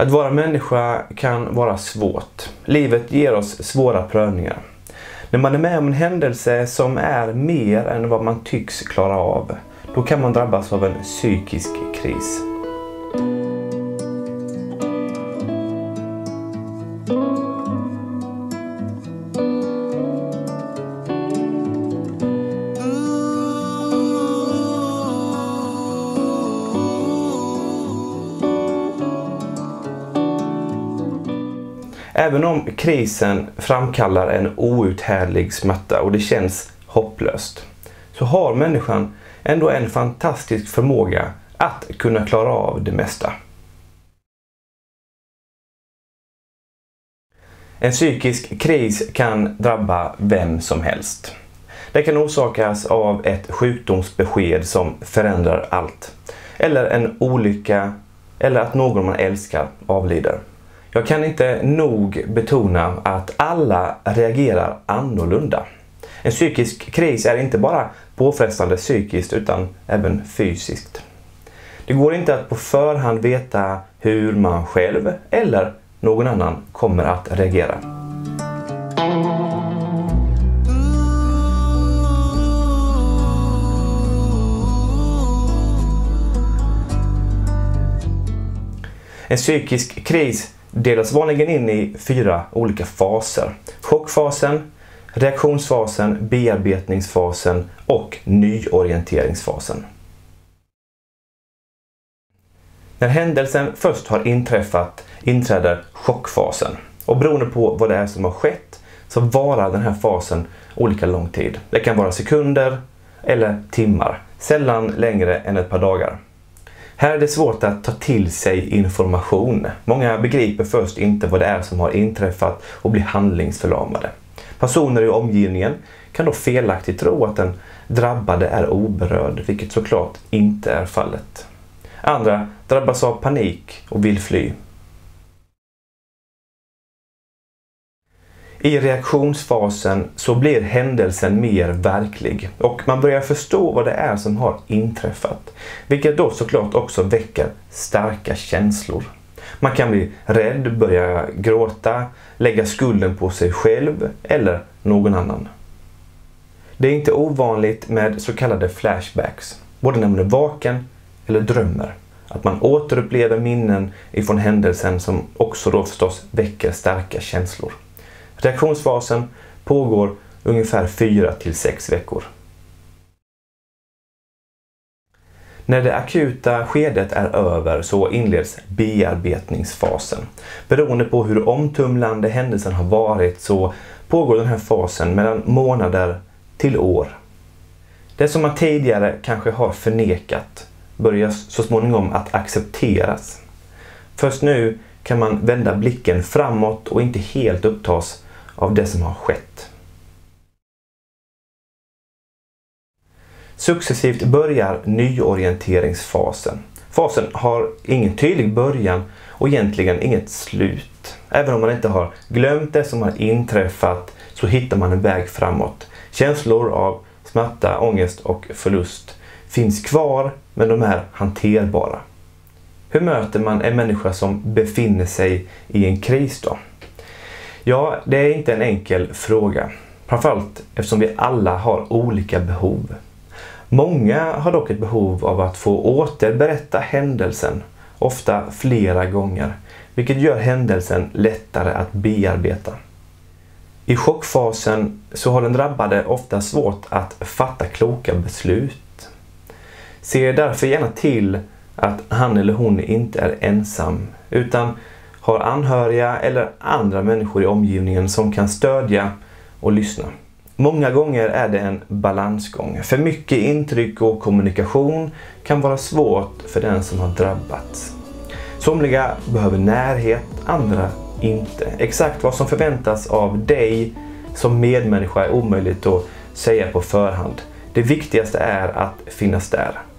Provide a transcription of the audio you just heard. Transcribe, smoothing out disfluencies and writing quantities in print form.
Att vara människa kan vara svårt. Livet ger oss svåra prövningar. När man är med om en händelse som är mer än vad man tycks klara av, då kan man drabbas av en psykisk kris. Även om krisen framkallar en outhärdlig smärta och det känns hopplöst, så har människan ändå en fantastisk förmåga att kunna klara av det mesta. En psykisk kris kan drabba vem som helst. Det kan orsakas av ett sjukdomsbesked som förändrar allt, eller en olycka, eller att någon man älskar avlider. Jag kan inte nog betona att alla reagerar annorlunda. En psykisk kris är inte bara påfrestande psykiskt utan även fysiskt. Det går inte att på förhand veta hur man själv eller någon annan kommer att reagera. En psykisk kris delas vanligen in i 4 olika faser. Chockfasen, reaktionsfasen, bearbetningsfasen och nyorienteringsfasen. När händelsen först har inträffat inträder chockfasen. Och beroende på vad det är som har skett så varar den här fasen olika lång tid. Det kan vara sekunder eller timmar, sällan längre än ett par dagar. Här är det svårt att ta till sig information. Många begriper först inte vad det är som har inträffat och blir handlingsförlamade. Personer i omgivningen kan då felaktigt tro att den drabbade är oberörd, vilket såklart inte är fallet. Andra drabbas av panik och vill fly. I reaktionsfasen så blir händelsen mer verklig och man börjar förstå vad det är som har inträffat, vilket då såklart också väcker starka känslor. Man kan bli rädd, börja gråta, lägga skulden på sig själv eller någon annan. Det är inte ovanligt med så kallade flashbacks, både när man är vaken eller drömmer. Att man återupplever minnen ifrån händelsen som också då förstås väcker starka känslor. Reaktionsfasen pågår ungefär 4 till 6 veckor. När det akuta skedet är över så inleds bearbetningsfasen. Beroende på hur omtumlande händelsen har varit så pågår den här fasen mellan månader till år. Det som man tidigare kanske har förnekat börjar så småningom att accepteras. Först nu kan man vända blicken framåt och inte helt upptas av det som har skett. Successivt börjar nyorienteringsfasen. Fasen har ingen tydlig början och egentligen inget slut. Även om man inte har glömt det som har inträffat så hittar man en väg framåt. Känslor av smärta, ångest och förlust finns kvar, men de är hanterbara. Hur möter man en människa som befinner sig i en kris då? Ja, det är inte en enkel fråga. Framförallt eftersom vi alla har olika behov. Många har dock ett behov av att få återberätta händelsen, ofta flera gånger, vilket gör händelsen lättare att bearbeta. I chockfasen så har den drabbade ofta svårt att fatta kloka beslut. Se därför gärna till att han eller hon inte är ensam, utan har anhöriga eller andra människor i omgivningen som kan stödja och lyssna. Många gånger är det en balansgång. För mycket intryck och kommunikation kan vara svårt för den som har drabbats. Somliga behöver närhet, andra inte. Exakt vad som förväntas av dig som medmänniska är omöjligt att säga på förhand. Det viktigaste är att finnas där.